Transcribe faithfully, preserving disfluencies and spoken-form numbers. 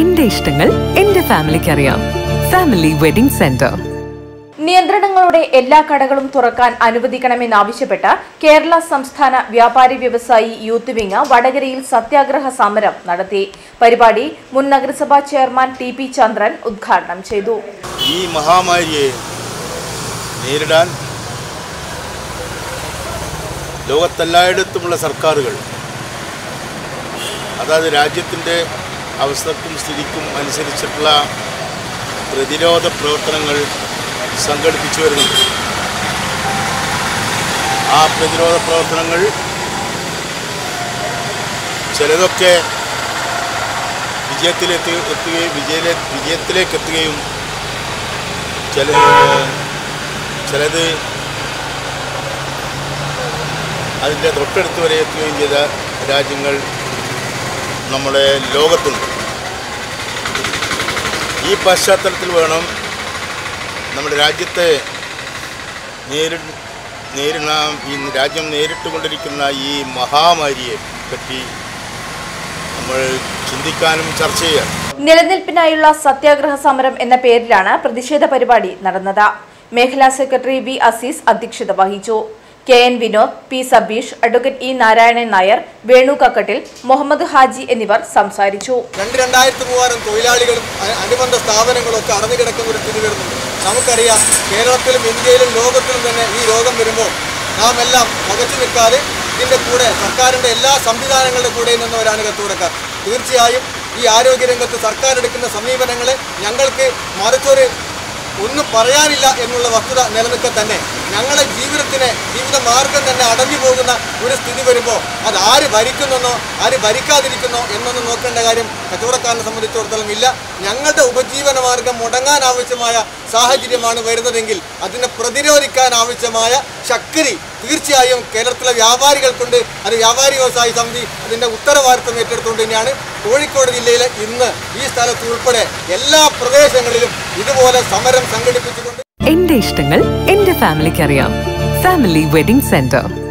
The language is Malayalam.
എന്റെ ഇഷ്ടങ്ങൾ എന്റെ ഫാമിലിക്ക് അറിയാം. Family wedding centre. നിയന്ത്രണങ്ങളോടെ എല്ലാ കടകളും തുറക്കാൻ അനുവദിക്കണമെന്നാവശ്യപ്പെട്ട് കേരള സംസ്ഥാന വ്യാപാരി വ്യവസായി യൂത്ത് വിംഗ് വടകരയിൽ സത്യാഗ്രഹ സമരം നടത്തി. പരിപാടി മുൻ നഗരസഭാ ചെയർമാൻ ടി പി ചന്ദ്രൻ ഉദ്ഘാടനം ചെയ്തു. ഈ മഹാമാരിയെ നേരിടാൻ ലോകത്തെല്ലായിടത്തുമുള്ള സർക്കാരുകൾ അതായത് രാജ്യത്തിൻ്റെ അവസ്ഥക്കും സ്ഥിതിക്കും അനുസരിച്ചിട്ടുള്ള പ്രതിരോധ പ്രവർത്തനങ്ങൾ സംഘടിപ്പിച്ചു വരുന്നുണ്ട്. ആ പ്രതിരോധ പ്രവർത്തനങ്ങൾ ചിലതൊക്കെ വിജയത്തിലെത്തി എത്തുകയും വിജയ വിജയത്തിലേക്ക് എത്തുകയും ചില ചിലത് അതിൻ്റെ തൊട്ടടുത്ത് വരെ എത്തുകയും ചെയ്ത രാജ്യങ്ങൾ നമ്മുടെ ലോകത്തുണ്ട്. ഈ പശ്ചാത്തലത്തിൽ വേണം നമ്മുടെ രാജ്യത്തെ നേരി നേരിട ഈ രാജ്യം നേരിട്ടുകൊണ്ടിരിക്കുന്ന ഈ മഹാമാരിയെ പറ്റി നമ്മൾ ചിന്തിക്കാനും ചർച്ച ചെയ്യാൻ. നിലനിൽപ്പിനായുള്ള സത്യാഗ്രഹ സമരം എന്ന പേരിലാണ് പ്രതിഷേധ പരിപാടി നടന്നത്. മേഖലാ സെക്രട്ടറി വി അസീസ് അധ്യക്ഷത വഹിച്ചു. K N Vinod, P Sabeesh, advocate E Narayanan Nair, Venu Kakkattil, Muhammad Haji എന്നിവർ സംസാരിച്ചു. രണ്ട് രണ്ടായിരത്തി മൂവായിരം തൊഴിലാളികളും അനുബന്ധ സ്ഥാപനങ്ങളും ഒക്കെ അടഞ്ഞു കിടക്കുന്ന ഒരു സ്ഥിതി വരുന്നുണ്ട്. നമുക്കറിയാം, കേരളത്തിലും ഇന്ത്യയിലും ലോകത്തിലും തന്നെ ഈ രോഗം വരുമ്പോൾ നാം എല്ലാം പകച്ചു നിൽക്കാതെ ഇതിൻ്റെ കൂടെ സർക്കാരിൻ്റെ എല്ലാ സംവിധാനങ്ങളുടെ കൂടെ നിന്നവരാണ് കത്തുകൊടുക്കുക. തീർച്ചയായും ഈ ആരോഗ്യരംഗത്ത് സർക്കാർ എടുക്കുന്ന സമീപനങ്ങളെ ഞങ്ങൾക്ക് മറിച്ചൊരു ഒന്നും പറയാനില്ല എന്നുള്ള വസ്തുത നിലനിൽക്കെ തന്നെ ഞങ്ങളുടെ ജീവിതത്തിന് ജീവിത മാർഗം തന്നെ അടഞ്ഞു പോകുന്ന ഒരു സ്ഥിതി വരുമ്പോൾ അത് ആര് ഭരിക്കുന്നെന്നോ ആര് ഭരിക്കാതിരിക്കുന്നോ എന്നൊന്നും നോക്കേണ്ട കാര്യം കച്ചവടക്കാരനെ സംബന്ധിച്ചിടത്തോളം ഇല്ല. ഞങ്ങളുടെ ഉപജീവന മാർഗം മുടങ്ങാൻ ആവശ്യമായ സാഹചര്യമാണ് വരുന്നതെങ്കിൽ അതിനെ പ്രതിരോധിക്കാൻ ആവശ്യമായ ശക്തി തീർച്ചയായും കേരളത്തിലെ വ്യാപാരികൾക്കുണ്ട്. അത് വ്യാപാരി വ്യവസായ സമിതി അതിൻ്റെ ഉത്തരവാദിത്വം ഏറ്റെടുത്തുകൊണ്ട് തന്നെയാണ് കോഴിക്കോട് ജില്ലയിലെ ഇന്ന് ഈ സ്ഥലത്ത് ഉൾപ്പെടെ എല്ലാ പ്രദേശങ്ങളിലും ഇതുപോലെ സമരം സംഘടിപ്പിച്ചുകൊണ്ട് എന്റെ ഇഷ്ടങ്ങൾ എന്റെ ഫാമിലിക്ക് അറിയാം. Family wedding centre.